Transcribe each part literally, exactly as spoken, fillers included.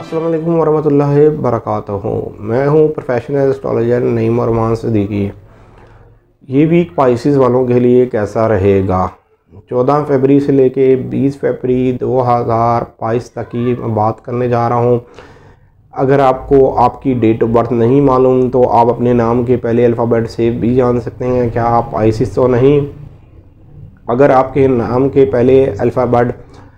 अस्सलाम वालेकुम वरहमतुल्लाहि बरकातहू। मैं हूँ प्रोफेशनल एस्ट्रोलॉजर नईम अरमान सिद्दीकी। ये वीक पाइसिस वालों के लिए कैसा रहेगा? चौदह फरवरी से लेके बीस फरवरी दो हज़ार बाईस तक की मैं बात करने जा रहा हूँ। अगर आपको आपकी डेट ऑफ बर्थ नहीं मालूम तो आप अपने नाम के पहले अल्फ़ाबेट से भी जान सकते हैं क्या आप पाइसिस तो नहीं। अगर आपके नाम के पहले अल्फ़ाबेट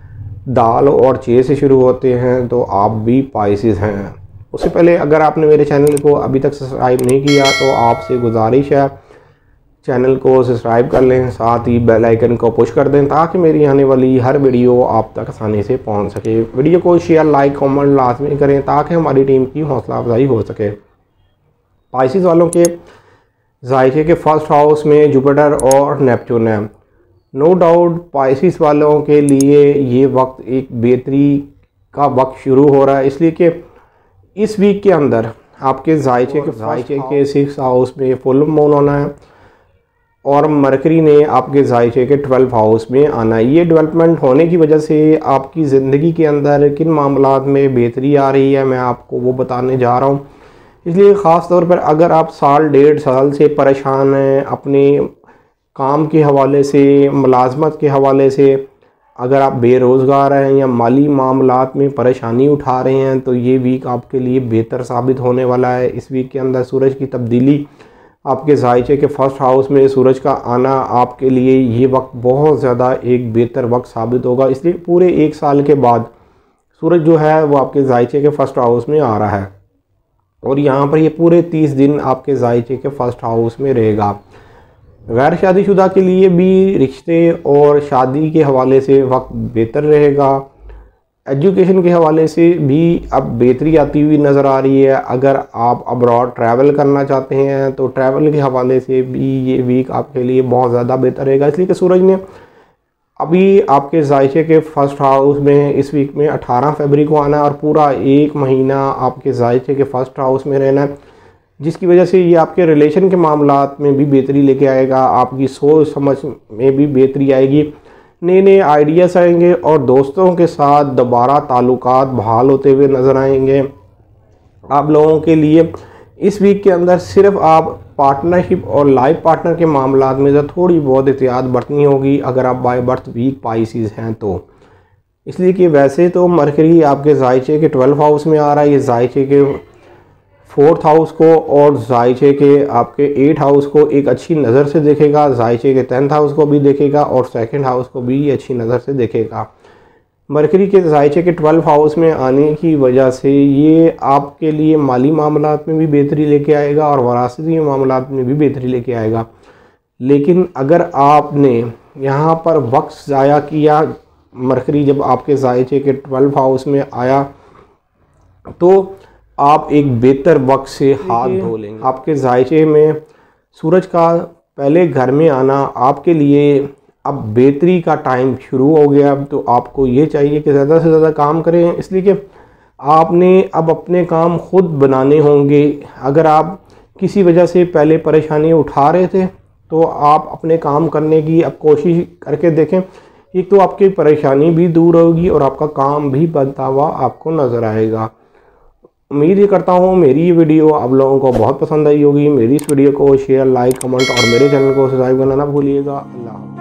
दाल और चे से शुरू होते हैं तो आप भी पाइसिस हैं। उससे पहले अगर आपने मेरे चैनल को अभी तक सब्सक्राइब नहीं किया तो आपसे गुजारिश है चैनल को सब्सक्राइब कर लें, साथ ही बेल आइकन को पुश कर दें ताकि मेरी आने वाली हर वीडियो आप तक आसानी से पहुंच सके। वीडियो को शेयर लाइक कमेंट लाजमी करें ताकि हमारी टीम की हौसला अफजाई हो सके। पाइसिस वालों के जायके के फर्स्ट हाउस में जुपिटर और नेपच्यून है। नो डाउट पाइसिस वालों के लिए ये वक्त एक बेहतरी का वक्त शुरू हो रहा है, इसलिए कि इस वीक के अंदर आपके जायचे के जायचे के सिक्स हाउस में फुल मून होना है और मरकरी ने आपके जायचे के ट्वेल्व हाउस में आना है। ये डेवलपमेंट होने की वजह से आपकी ज़िंदगी के अंदर किन मामलात में बेहतरी आ रही है मैं आपको वो बताने जा रहा हूँ। इसलिए ख़ास तौर पर अगर आप साल डेढ़ साल से परेशान हैं अपने काम के हवाले से, मुलाजमत के हवाले से, अगर आप बेरोज़गार हैं या माली मामलात में परेशानी उठा रहे हैं तो ये वीक आपके लिए बेहतर साबित होने वाला है। इस वीक के अंदर सूरज की तब्दीली, आपके जायचे के फर्स्ट हाउस में सूरज का आना आपके लिए ये वक्त बहुत ज़्यादा एक बेहतर वक्त साबित होगा। इसलिए पूरे एक साल के बाद सूरज जो है वो आपके जायचे के फर्स्ट हाउस में आ रहा है और यहाँ पर ये पूरे तीस दिन आपके जायचे के फर्स्ट हाउस में रहेगा। गैर शादीशुदा के लिए भी रिश्ते और शादी के हवाले से वक्त बेहतर रहेगा। एजुकेशन के हवाले से भी अब बेहतरी आती हुई नज़र आ रही है। अगर आप अब्रॉड ट्रैवल करना चाहते हैं तो ट्रैवल के हवाले से भी ये वीक आपके लिए बहुत ज़्यादा बेहतर रहेगा। इसलिए कि सूरज ने अभी आपके जायचे के फर्स्ट हाउस में इस वीक में अठारह फरवरी को आना है और पूरा एक महीना आपके जायचे के फर्स्ट हाउस में रहना है, जिसकी वजह से ये आपके रिलेशन के मामलात में भी बेहतरी लेके आएगा। आपकी सोच समझ में भी बेहतरी आएगी, नए नए आइडियाज़ आएंगे और दोस्तों के साथ दोबारा ताल्लुकात बहाल होते हुए नज़र आएंगे। आप लोगों के लिए इस वीक के अंदर सिर्फ आप पार्टनरशिप और लाइफ पार्टनर के मामलात में जो थोड़ी बहुत एहतियात बरतनी होगी अगर आप बाय बर्थ वीक पाइसिस हैं तो। इसलिए कि वैसे तो मरकरी आपके जायचे के ट्वेल्व हाउस में आ रहा है, ये जायचे के फोर्थ हाउस को और जायचे के आपके एट हाउस को एक अच्छी नज़र से देखेगा, जायचे के टेंथ हाउस को भी देखेगा और सेकंड हाउस को भी अच्छी नज़र से देखेगा। मरकरी के जायचे के ट्वेल्व हाउस में आने की वजह से ये आपके लिए माली मामलात में भी बेहतरी लेके आएगा और वरासती मामलात में भी बेहतरी लेके आएगा। लेकिन अगर आपने यहाँ पर वक्त ज़ाया किया, मरकरी जब आपके जायचे के ट्वेल्व हाउस में आया तो आप एक बेहतर वक्त से हाथ धो लेंगे। आपके जायचे में सूरज का पहले घर में आना आपके लिए अब बेहतरी का टाइम शुरू हो गया। तो आपको ये चाहिए कि ज़्यादा से ज़्यादा काम करें, इसलिए कि आपने अब अपने काम खुद बनाने होंगे। अगर आप किसी वजह से पहले परेशानी उठा रहे थे तो आप अपने काम करने की अब कोशिश करके देखें। एक तो आपकी परेशानी भी दूर होगी और आपका काम भी बनता हुआ आपको नज़र आएगा। उम्मीद ये करता हूँ मेरी ये वीडियो आप लोगों को बहुत पसंद आई होगी। मेरी इस वीडियो को शेयर लाइक कमेंट और मेरे चैनल को सब्सक्राइब करना ना भूलिएगा। अल्लाह।